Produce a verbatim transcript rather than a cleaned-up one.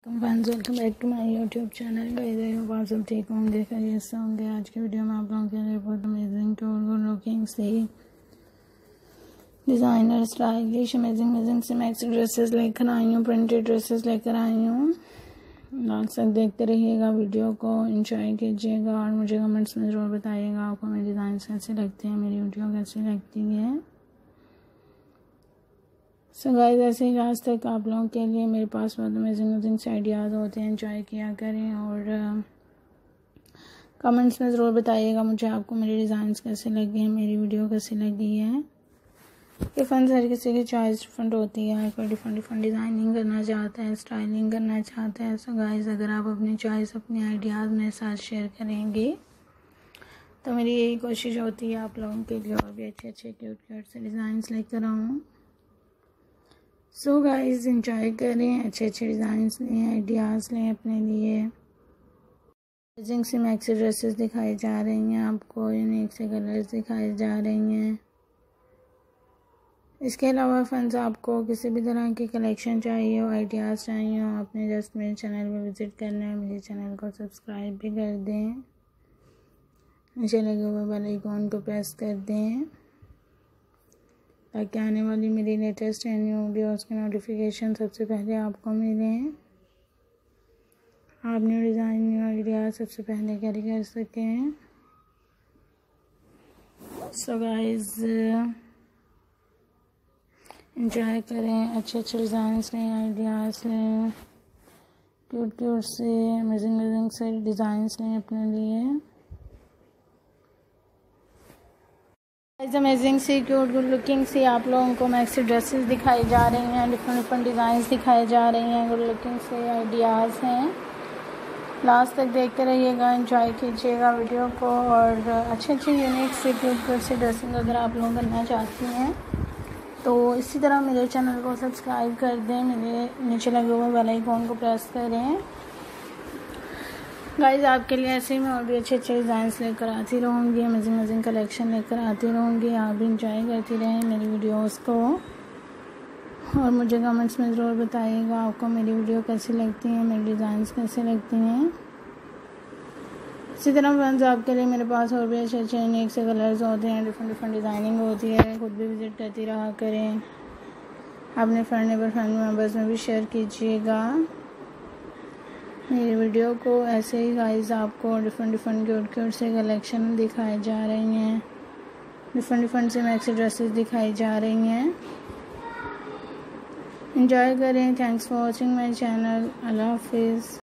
Friends, welcome back to my YouTube channel. Guys, I hope आप सब ठीक होंगे, खैरियत से होंगे। आज की वीडियो में आप लोगों के लिए बहुत अमेजिंग टूर गुड लुकिंग सी डिज़ाइनर स्टाइलिश अमेजिंग अमेजिंग से मैक्सी ड्रेसेस लेकर आई हूँ, प्रिंटेड ड्रेसेस लेकर आई हूँ। लास्ट तक देखते रहिएगा, वीडियो को एंजॉय कीजिएगा और मुझे कमेंट्स में ज़रूर बताइएगा आपको मेरी डिज़ाइन कैसे लगती हैं, मेरी वीडियो कैसी लगती है। सो गाइस, ऐसे ही लास्ट तक आप लोगों के लिए मेरे पास बहुत अमेजिंग अमेजिंग से आइडियाज़ होते हैं, एंजॉय किया करें और कमेंट्स में ज़रूर बताइएगा मुझे आपको मेरी डिज़ाइंस कैसे लगी हैं, मेरी वीडियो कैसी लगी है। ये फंड हर किसी की चॉइस डिफरेंट होती है, कोई डिफरेंट डिफरेंट डिज़ाइनिंग करना चाहता है, स्टाइलिंग करना चाहता है। सो गाइस, अगर आप अपनी चॉइस अपनी आइडियाज़ मेरे साथ शेयर करेंगे तो मेरी यही कोशिश होती है आप लोगों के लिए और भी अच्छे अच्छे क्यूट क्यूट से डिज़ाइंस लेकर आऊँ। सो गाइस, एंजॉय करें, अच्छे अच्छे डिज़ाइंस लें, आइडियाज़ लें अपने लिए। अमेजिंग सी मैक्सी ड्रेसेस दिखाई जा रही हैं आपको, यूनिक से कलर्स दिखाई जा रही हैं। इसके अलावा फ्रेंड्स, आपको किसी भी तरह की कलेक्शन चाहिए हो, आइडियाज़ चाहिए हो, आपने जस्ट मेरे चैनल पर विज़िट करना है। मेरे चैनल को सब्सक्राइब भी कर दें, नीचे लगे हुए बेल आइकॉन को प्रेस कर दें ताकि आने वाली मेरी लेटेस्ट एंड न्यू वीडियोस की नोटिफिकेशन सबसे पहले आपको मिले, आप न्यू डिज़ाइन न्यू आइडिया सबसे पहले कैरी कर सकें। सो गाइस, एंजॉय करें, अच्छे अच्छे डिज़ाइंस लें, आइडियाज़ लें, क्यूट क्यूट से अमेजिंग अमेजिंग से डिज़ाइंस लें अपने लिए। अमेजिंग सी क्यूट गुड लुकिंग सी आप लोगों को मैक्सी ड्रेसेस दिखाई जा रही हैं, डिफरेंट डिफरेंट डिज़ाइंस दिखाई जा रही हैं, गुड लुकिंग से आइडियाज़ हैं। लास्ट तक देखते रहिएगा, एंजॉय कीजिएगा वीडियो को और अच्छे अच्छे यूनिक से क्यूट क्यूट से ड्रेसिंग अगर आप लोग करना चाहती हैं तो इसी तरह मेरे चैनल को सब्सक्राइब कर दें, मेरे नीचे लगे हुए बेल आइकॉन को प्रेस करें। गाइस, आपके लिए ऐसे ही मैं और भी अच्छे अच्छे डिज़ाइंस लेकर आती रहूँगी, अमेजिंग अमेजिंग कलेक्शन लेकर आती रहूँगी। आप भी इंजॉय करती रहें मेरी वीडियोस को और मुझे कमेंट्स में ज़रूर बताइएगा आपको मेरी वीडियो कैसी लगती हैं, मेरी डिज़ाइंस कैसी लगती हैं। इसी तरह फ्रेंड्स, आपके लिए मेरे पास और भी अच्छे अच्छे यूनिक से कलर्स होते हैं, डिफरेंट डिफरेंट डिज़ाइनिंग होती है। खुद भी विज़िट करती रहा करें, अपने फ्रेंड नेबर फैमिली मेम्बर्स में भी शेयर कीजिएगा मेरी वीडियो को। ऐसे ही गाइस, आपको डिफरेंट डिफरेंट क्यूट क्यूट से कलेक्शन दिखाई जा रही हैं, डिफरेंट डिफरेंट से मैक्सी ड्रेसेस दिखाई जा रही हैं। एंजॉय करें। Thanks for watching my channel. अल्लाह हाफिज़।